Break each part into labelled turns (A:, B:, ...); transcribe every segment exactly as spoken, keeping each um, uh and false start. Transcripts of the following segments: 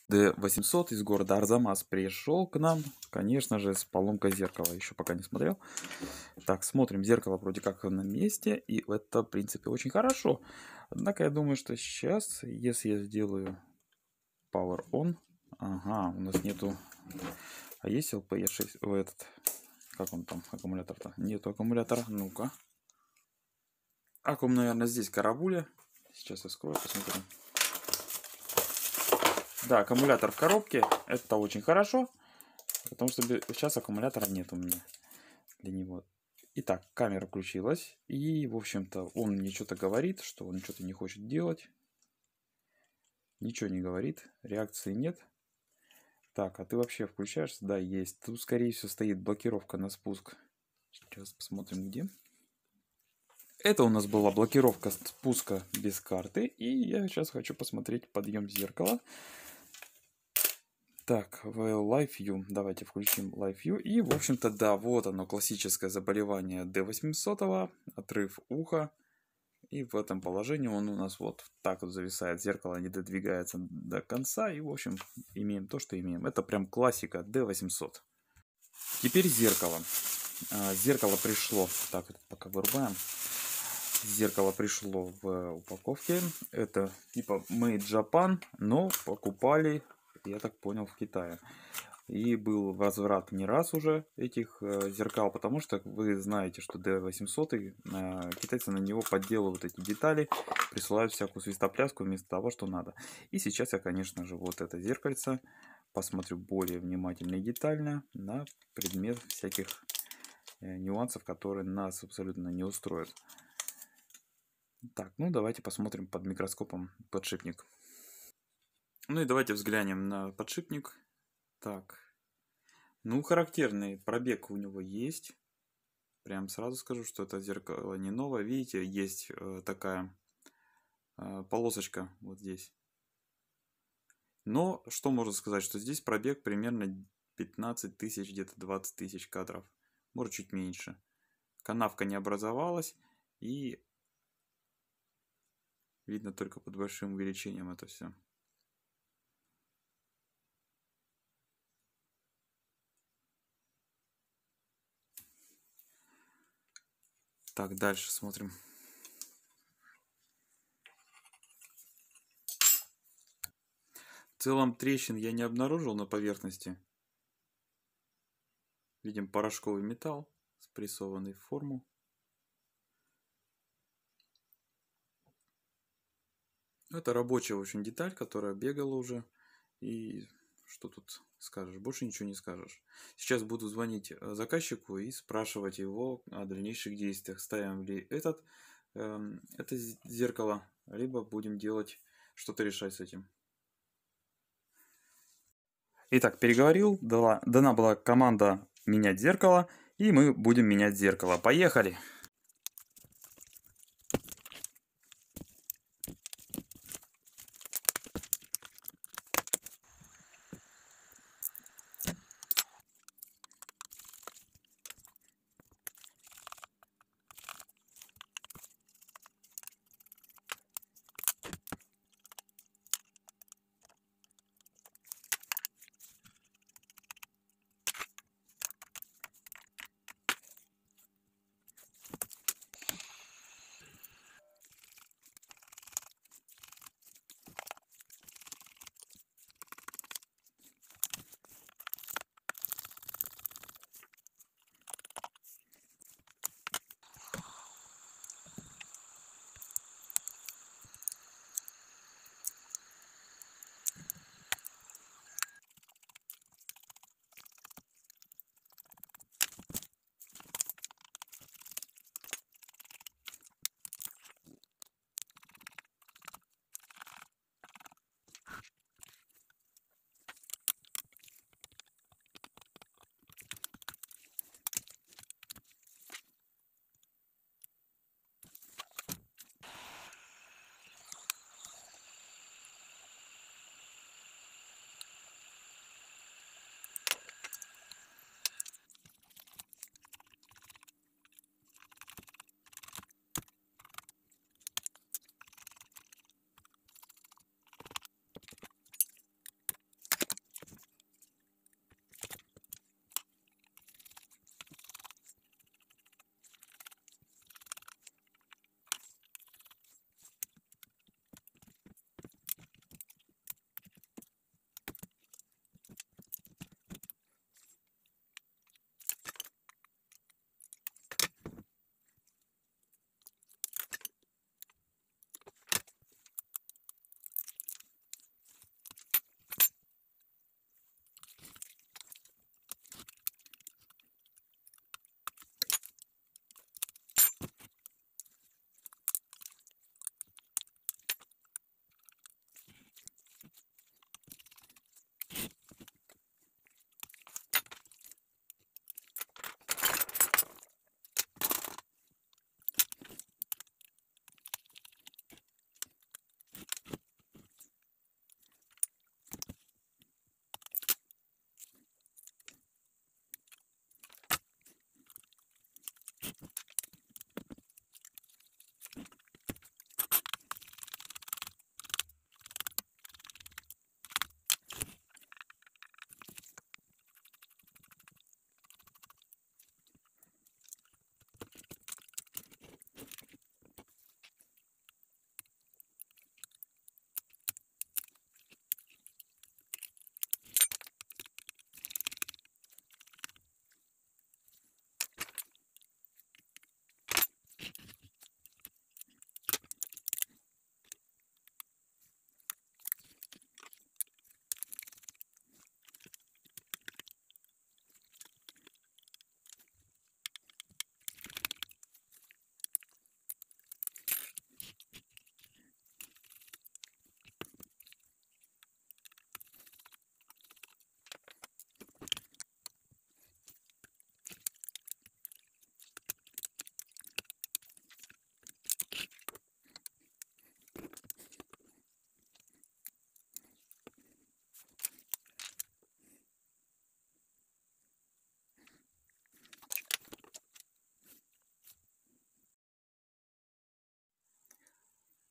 A: Д восемьсот из города Арзамас пришел к нам, конечно же, с поломкой зеркала. Еще пока не смотрел. Так, смотрим. Зеркало вроде как на месте, и это, в принципе, очень хорошо. Однако я думаю, что сейчас, если я сделаю Power On, ага, у нас нету... А есть эл пи и шесть? О, этот... Как он там, аккумулятор-то? Нету аккумулятора. Ну-ка. Аккум, наверное, здесь карабуля. Сейчас я скрою, посмотрим. Да, аккумулятор в коробке. Это очень хорошо. Потому что сейчас аккумулятора нет у меня для него. Итак, камера включилась. И, в общем-то, он мне что-то говорит, что он что-то не хочет делать. Ничего не говорит. Реакции нет. Так, а ты вообще включаешься? Да, есть. Тут, скорее всего, стоит блокировка на спуск. Сейчас посмотрим, где. Это у нас была блокировка спуска без карты. И я сейчас хочу посмотреть подъем зеркала. Так, в Live View. Давайте включим Live View. И, в общем-то, да, вот оно, классическое заболевание Д восемьсот, отрыв уха. И в этом положении он у нас вот так вот зависает. Зеркало не додвигается до конца. И, в общем, имеем то, что имеем. Это прям классика Д восемьсот. Теперь зеркало. Зеркало пришло. Так, пока вырубаем. Зеркало пришло в упаковке. Это типа Made Japan, но покупали, я так понял, в Китае. И был возврат не раз уже этих э, зеркал, потому что вы знаете, что Д восемьсот, э, китайцы на него подделывают эти детали, присылают всякую свистопляску вместо того, что надо. И сейчас я, конечно же, вот это зеркальце посмотрю более внимательно и детально на предмет всяких э, нюансов, которые нас абсолютно не устроят. Так, ну давайте посмотрим под микроскопом подшипник. Ну и давайте взглянем на подшипник. Так, ну характерный пробег у него есть. Прям сразу скажу, что это зеркало не новое. Видите, есть э, такая э, полосочка вот здесь. Но что можно сказать, что здесь пробег примерно пятнадцать тысяч, где-то двадцать тысяч кадров. Может чуть меньше. Канавка не образовалась и видно только под большим увеличением это все. Так, дальше смотрим. В целом трещин я не обнаружил на поверхности. Видим порошковый металл, спрессованный в форму. Это рабочая очень деталь, которая бегала уже. И что тут скажешь? Больше ничего не скажешь. Сейчас буду звонить заказчику и спрашивать его о дальнейших действиях. Ставим ли этот, э, это зеркало, либо будем делать, что-то решать с этим. Итак, переговорил, дала, дана была команда менять зеркало, и мы будем менять зеркало. Поехали!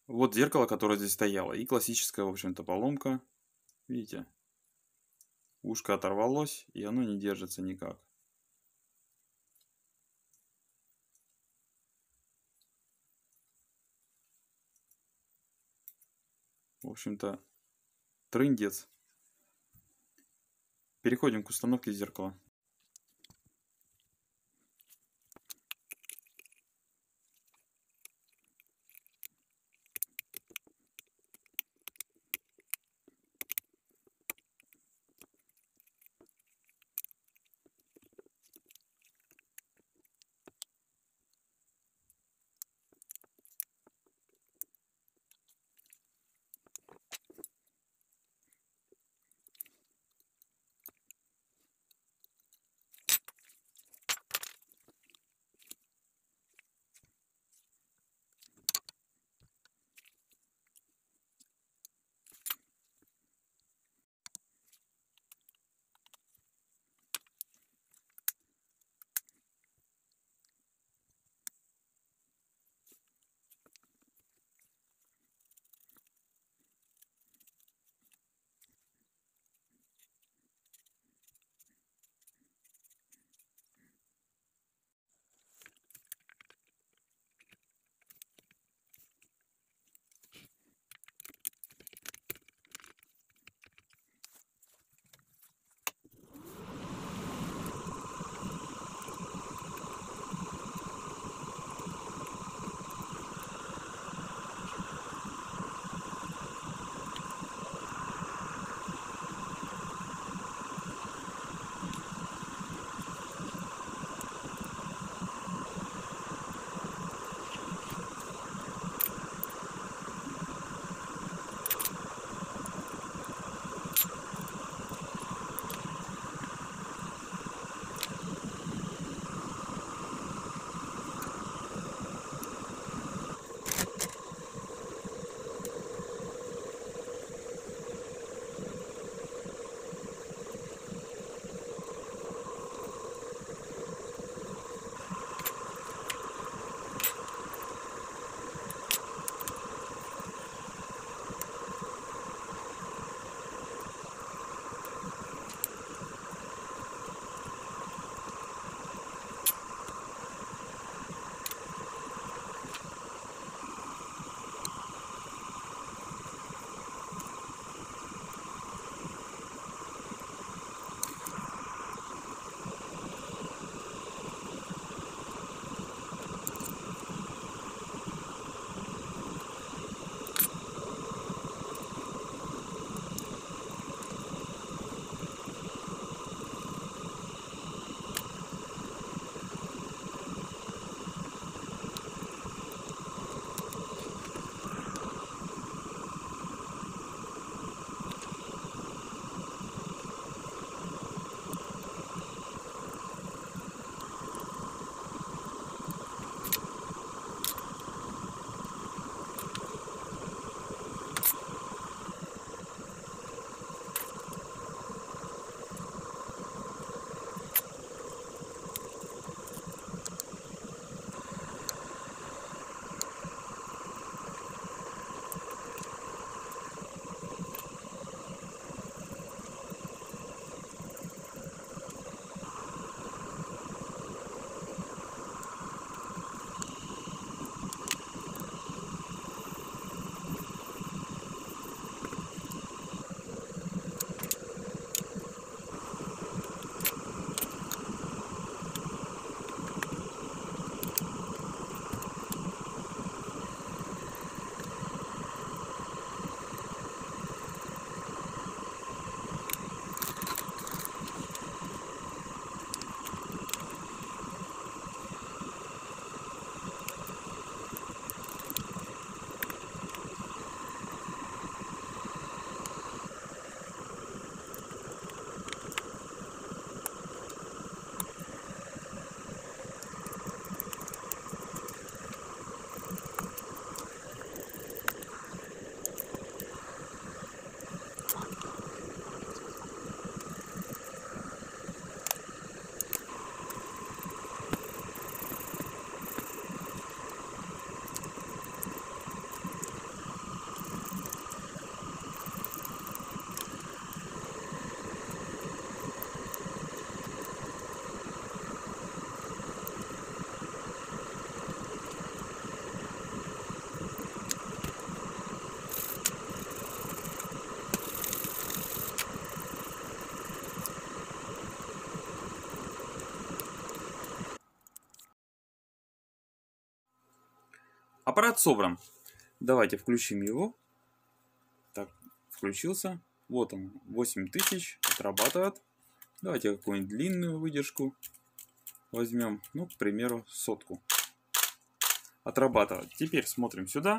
A: Вот зеркало, которое здесь стояло. И классическая, в общем-то, поломка. Видите? Ушко оторвалось, и оно не держится никак. В общем-то, трындец. Переходим к установке зеркала. аппарат собран. Давайте включим его. Так, включился. Вот он, восемь тысяч, отрабатывает. Давайте какую-нибудь длинную выдержку возьмем. Ну, к примеру, сотку. Отрабатывает. Теперь смотрим сюда.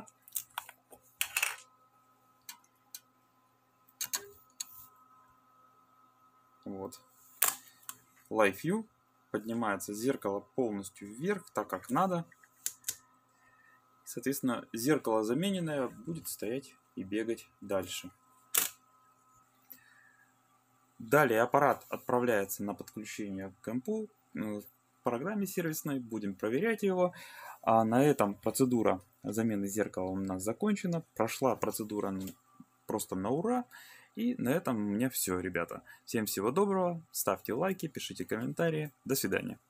A: Вот. Live View. Поднимается зеркало полностью вверх, так как надо. Соответственно, зеркало замененное будет стоять и бегать дальше. Далее аппарат отправляется на подключение к компу, в программе сервисной. Будем проверять его. А на этом процедура замены зеркала у нас закончена. Прошла процедура просто на ура. И на этом у меня все, ребята. Всем всего доброго. Ставьте лайки, пишите комментарии. До свидания.